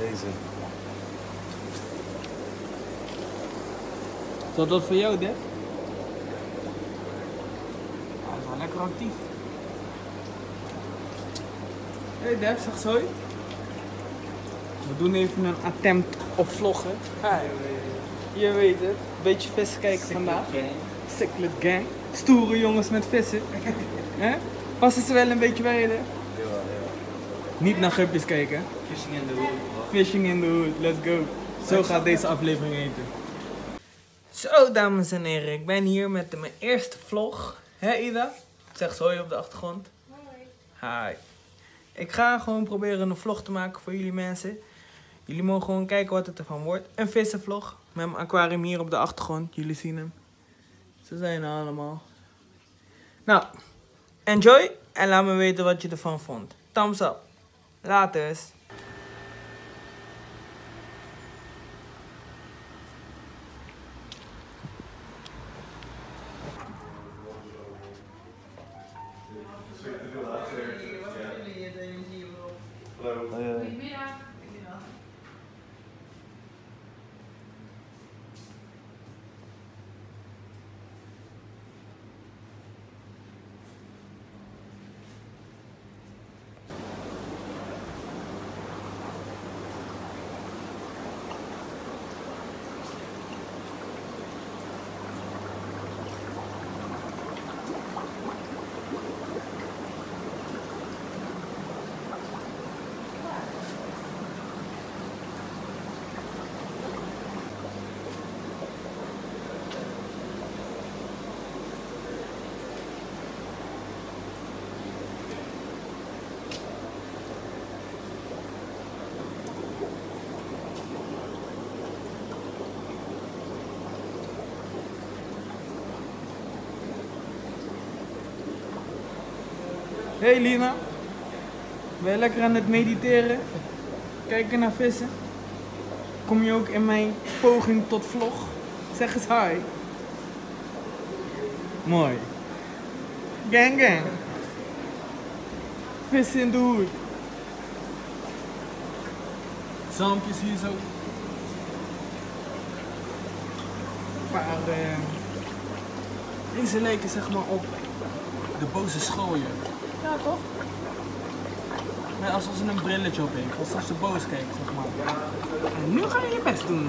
Deze. Is dat wat voor jou, Def? Hij is wel lekker actief. Hey Def, zeg zo. We doen even een attempt op vloggen. Je weet het, een beetje vissen kijken vandaag. Cyclet gang. Stoere jongens met vissen. Passen ze wel een beetje bij je? Ja. Niet naar gupjes kijken. Fishing in the hood. Fishing in the hood, let's go. Zo gaat deze aflevering eten. Zo dames en heren, ik ben hier met mijn eerste vlog. Hé Ida? Zeg zo op de achtergrond. Hoi. Hi. Ik ga gewoon proberen een vlog te maken voor jullie mensen. Jullie mogen gewoon kijken wat het ervan wordt. Een vissenvlog. Met mijn aquarium hier op de achtergrond. Jullie zien hem. Ze zijn er allemaal. Nou, enjoy. En laat me weten wat je ervan vond. Thumbs up. Laters. Goedemiddag. Hey Lina, ben je lekker aan het mediteren? Kijken naar vissen? Kom je ook in mijn poging tot vlog? Zeg eens hi. Mooi. Gang gang. Vissen in de hoed. Zalmpjes hier zo. Maar deze lijken zeg maar op de boze schooier. Ja, toch? Maar alsof ze een brilletje op heeft, alsof ze boos kijkt, zeg maar. En nu ga je je best doen.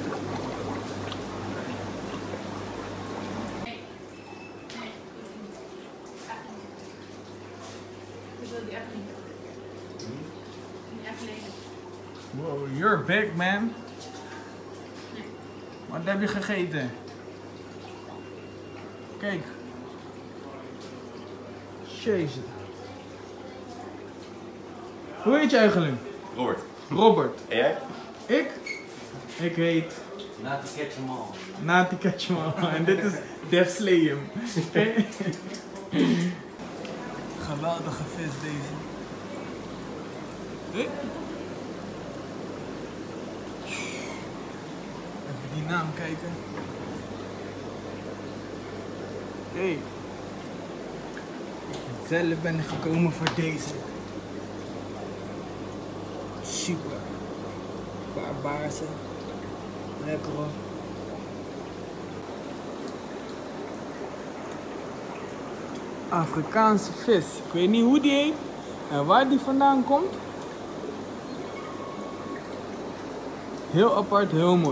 Ik wil die echt niet. Niet echt lenen. Wow, you're big man. Wat heb je gegeten? Kijk. Jezus. Hoe heet je eigenlijk? Robert. Robert. En jij? Ik? Ik heet Nati Ketchemal. Nati Ketchemal. En dit is Def Slayem. Geweldige vis deze. Hey. Even die naam kijken. Hey. Zelf ben ik gekomen voor deze. Super. Een paar baarsen. Lekker hoor. Afrikaanse vis. Ik weet niet hoe die heet en waar die vandaan komt. Heel apart, heel mooi.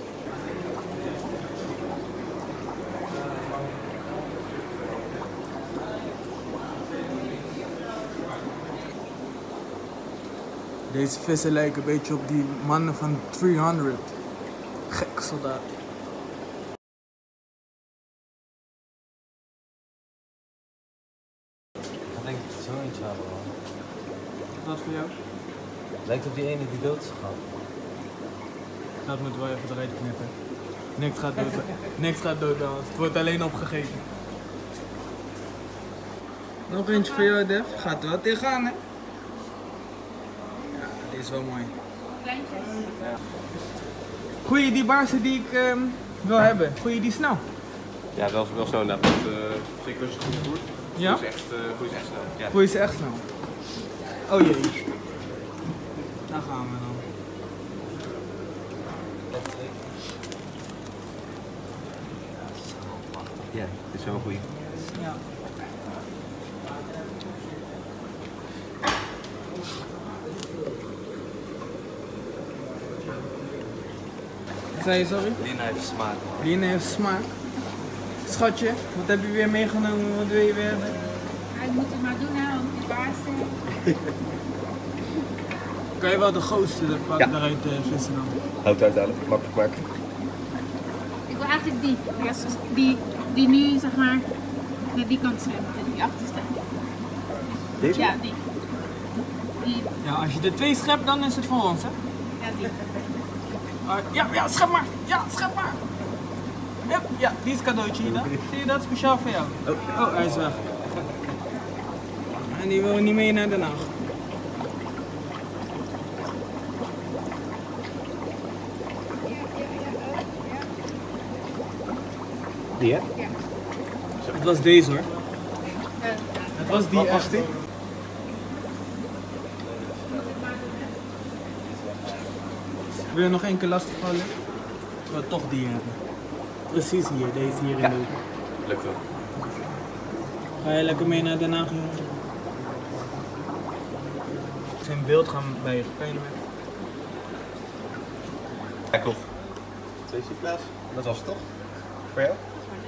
Deze vissen lijken een beetje op die mannen van 300. Gek soldaat. Ik denk dat het zo eentje hadden, man. Dat voor jou? Lijkt op die ene die dood is gegaan. Dat moet wel even eruit knippen. Niks gaat dood. Niks gaat dood, dames. Het wordt alleen opgegeten. Nog eentje voor jou, Def. Gaat er wel tegenaan, hè? Ja, deze is wel mooi. Kleintje. Goeie die baarsen die ik wil hebben. Goeie die snel. Ja, wel zo inderdaad. Met frequentie goed voert. Ja? Goeie is echt snel. Ja. Goeie is echt snel. Oh jee. Daar gaan we dan. Ja, dit is wel een goeie. Ja. Wat zei je, sorry? Lina heeft smaak. Lina heeft smaak. Schatje, wat heb je weer meegenomen? Wat wil je weer hebben? Hij moet het maar doen, hè, want die baas. Kan je wel de grootste eruit vissen dan? Hout uithalen, makkelijk maken. Ik wil eigenlijk die. Die nu, zeg maar, naar die kant zwemt. Die achterste. Deze? Ja, die. Die. Ja, als je er 2 schept, dan is het voor ons, hè? Ja, die. Ja, schep maar! Ja, schep maar! Ja, die is cadeautje hier dan. Zie je dat? Speciaal voor jou. Oh, hij is weg. En die wil niet mee naar Den Haag. Die, hè? Het was deze hoor. Het was die echt. Wil je nog één keer lastigvallen? Ik wil toch die hebben. Precies hier, deze hier in de hoek. Lukt wel. Ga je lekker mee naar Den Haag, jongen? Zijn beeld gaan bij je spelen met. Ja, klopt. 2 Sinterklaas. Dat was het toch? Voor jou?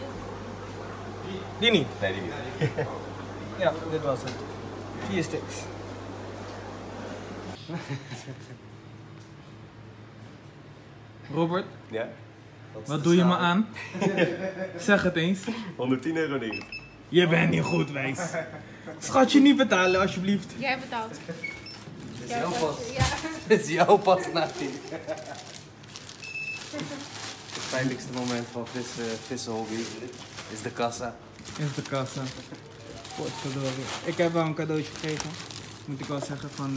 Die niet? Nee, die niet. Ja, dit was het. 4 sticks. Robert, Ja? wat doe je me aan? Zeg het eens. 110 euro neer. Je bent niet goed wijs. Schatje, niet betalen alsjeblieft. Jij betaalt. Dit is jouw pas. Ja. Dit is jouw pas, Nati. Het pijnlijkste moment van vissenhobby is de kassa. Is de kassa. Potverdorie. Ik heb wel een cadeautje gekregen. Moet ik wel zeggen van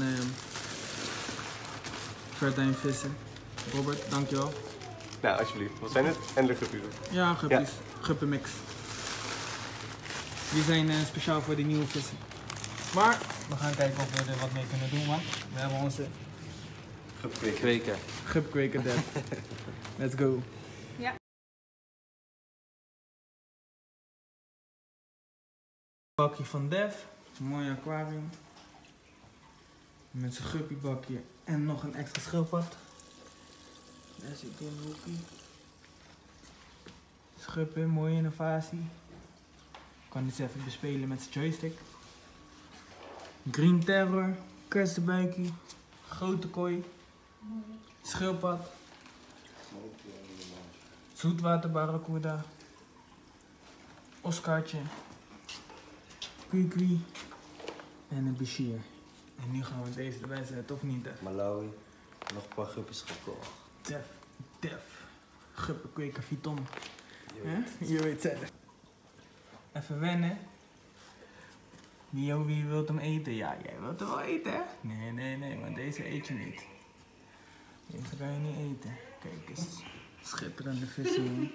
Verdijn Vissen. Robert, dankjewel. Nou, alsjeblieft. Wat zijn het? En de guppies. Ja, guppies. Guppenmix. Die zijn speciaal voor die nieuwe vissen. Maar we gaan kijken of we er wat mee kunnen doen, man. We hebben onze Kweken. gupkweker Def. Let's go. Ja. Bakje van Def. Een mooi aquarium. Met zijn guppiebakje en nog een extra schildpad. Daar zit een hoekje. Schuppen, mooie innovatie. Kan eens even bespelen met zijn joystick. Green Terror, kersenbuikje, grote kooi, schildpad, zoetwater barracuda, Oscartje, Kukui en een Bashir. En nu gaan we deze erbij zetten, of niet? Malawi. Nog een paar guppies gekocht. Def. Guppenkweker Viton. Je weet zelf. Even wennen. Wie wilt hem eten? Ja, jij wilt hem wel eten, hè? Nee, maar deze eet je niet. Deze kan je niet eten. Kijk eens. Schitterende vissen, jongen.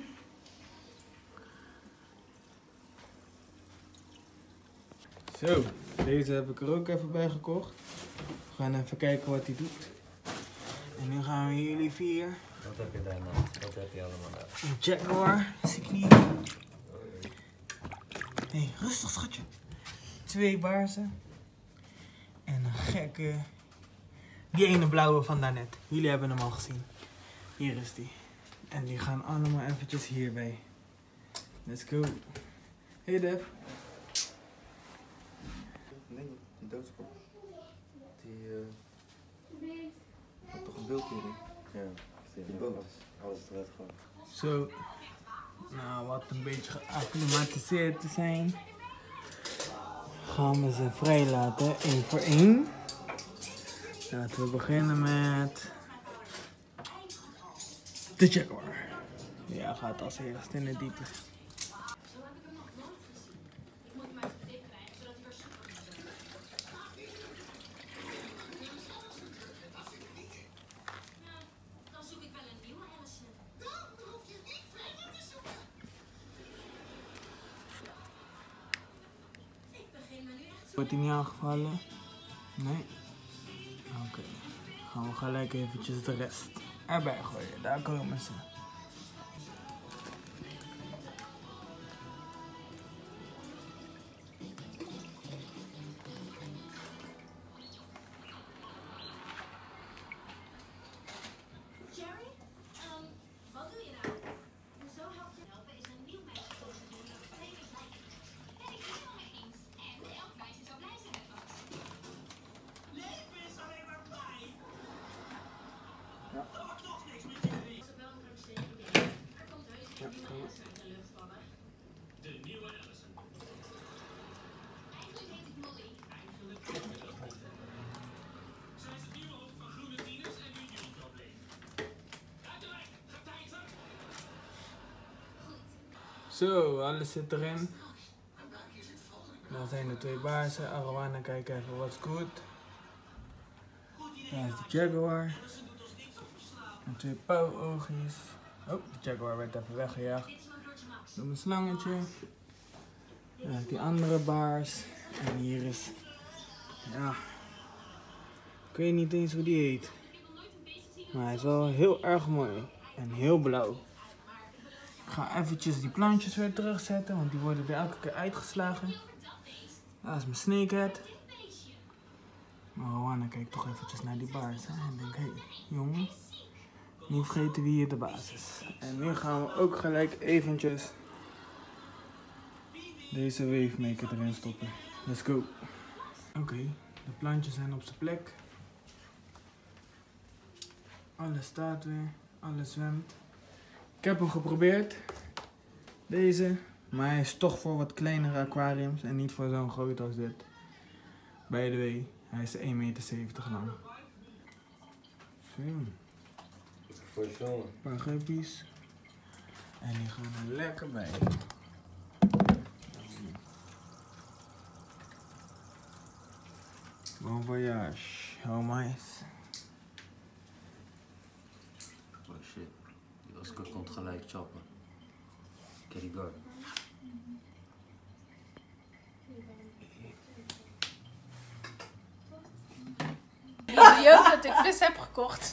Zo, deze heb ik er ook even bij gekocht. We gaan even kijken wat hij doet. En nu gaan we jullie 4. Wat heb je daar nou? Wat heb je allemaal daar? Een Jaguar, Sikli. Hey, rustig schatje. 2 baarzen. En een gekke. Die ene blauwe van daarnet. Jullie hebben hem al gezien. Hier is die. En die gaan allemaal eventjes hierbij. Let's go. Hey Def. Nee, die doodskop. Die had toch een beeld hierin? Ja, die boot. Alles eruit gewoon. Zo. Nou, wat een beetje geacclimatiseerd te zijn. Gaan we ze vrijlaten, 1 voor 1. Laten we beginnen met de Jaguar. Ja, gaat als eerste in het diepe. Wordt hij niet aangevallen? Nee? Oké. Gaan we gelijk eventjes de rest erbij gooien. Daar komen ze. Zo, alles zit erin. Dan zijn er 2 baarsen. Arowana, kijk even what's good. Daar is de Jaguar. En 2 pauwoogjes. Oh, de Jaguar werd even weggejaagd door mijn slangetje. Daar is die andere baars. En hier is... Ja... Ik weet niet eens hoe die heet. Maar hij is wel heel erg mooi. En heel blauw. Ik ga eventjes die plantjes weer terugzetten. Want die worden er elke keer uitgeslagen. Daar is mijn snakehead. Maar Rowana kijkt toch eventjes naar die baars. Hè? En denkt, hé, jongen. Niet vergeten wie hier de baas is. En nu gaan we ook gelijk eventjes deze wavemaker erin stoppen. Let's go. Oké, de plantjes zijn op zijn plek. Alles staat weer, alles zwemt. Ik heb hem geprobeerd, deze, maar hij is toch voor wat kleinere aquariums en niet voor zo'n groot als dit. By the way, hij is 1,70 meter lang. Zo. Voor je filmen. Een paar guppies. En die gaan er lekker bij. Bon voyage, homies. Oh shit, die Oscar komt gelijk choppen. Kitty go. Idioot dat ik vis heb gekocht.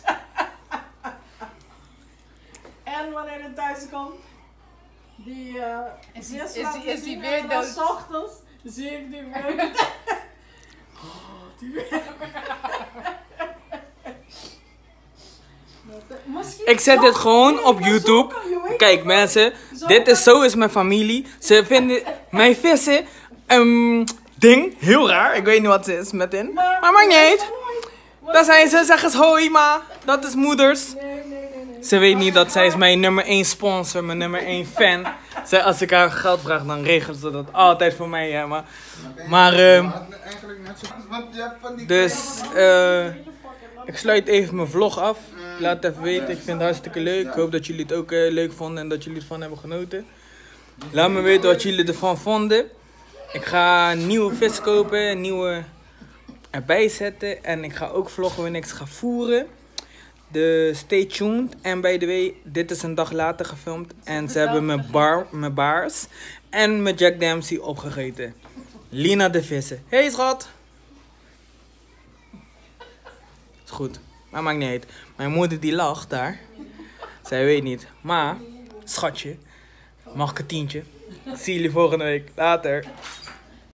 En wanneer het thuis komt, die is die weer dood? 's ochtends zie ik die weer. Ik zet dit gewoon op YouTube. Kijk mensen, zo is mijn familie. Ze vinden mijn vissen ding heel raar. Ik weet niet wat ze is met in. Maar maakt niet uit. Daar zijn ze, zeg eens hoi ma. Dat is moeders. Nee. Ze weet niet dat zij is mijn nummer 1 sponsor, mijn nummer 1 fan. Als ik haar geld vraag, dan regelt ze dat altijd voor mij. Ja, maar dus ik sluit even mijn vlog af. Laat even weten, ik vind het hartstikke leuk. Ik hoop dat jullie het ook leuk vonden en dat jullie ervan hebben genoten. Laat me weten wat jullie ervan vonden. Ik ga nieuwe vis kopen, nieuwe erbij zetten. En ik ga ook vloggen wanneer ik ze ga voeren. Dus stay tuned. En by the way, dit is een dag later gefilmd. En ze hebben mijn baars en mijn Jack Dempsey opgegeten. Lina de vissen. Hey schat! Is goed, maar maakt niet uit. Mijn moeder die lacht daar. Zij weet niet. Maar, schatje, mag ik een tientje? Zie jullie volgende week. Later.